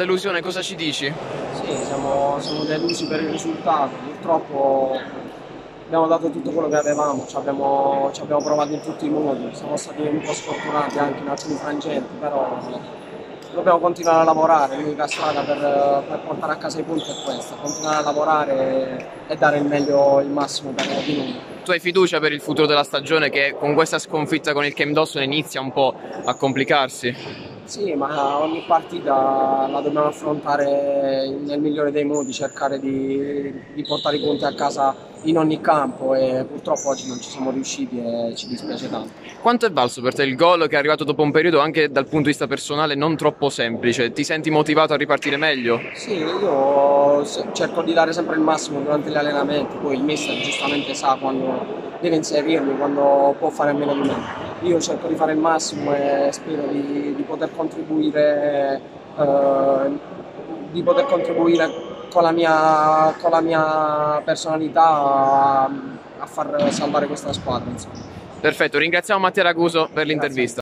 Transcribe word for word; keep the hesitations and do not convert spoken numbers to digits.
Delusione, cosa ci dici? Sì, siamo, siamo delusi per il risultato, purtroppo abbiamo dato tutto quello che avevamo, ci abbiamo, ci abbiamo provato in tutti i modi, siamo stati un po' sfortunati anche in alcuni frangenti, però dobbiamo continuare a lavorare, l'unica strada per, per portare a casa i punti è questa, continuare a lavorare e dare il meglio, il massimo per di noi. Tu hai fiducia per il futuro della stagione che con questa sconfitta con il Chem Dawson inizia un po' a complicarsi? Sì, ma ogni partita la dobbiamo affrontare nel migliore dei modi, cercare di, di portare i punti a casa in ogni campo e purtroppo oggi non ci siamo riusciti e ci dispiace tanto. Quanto è valso per te il gol che è arrivato dopo un periodo anche dal punto di vista personale non troppo semplice? Ti senti motivato a ripartire meglio? Sì, io cerco di dare sempre il massimo durante gli allenamenti, poi il mister giustamente sa quando deve inserirmi, quando può fare a meno di me. Io cerco di fare il massimo e spero di, di poter contribuire, eh, di poter contribuire con la mia, con la mia personalità a, a far salvare questa squadra. Insomma. Perfetto, ringraziamo Mattia Raguso per Grazie. l'intervista.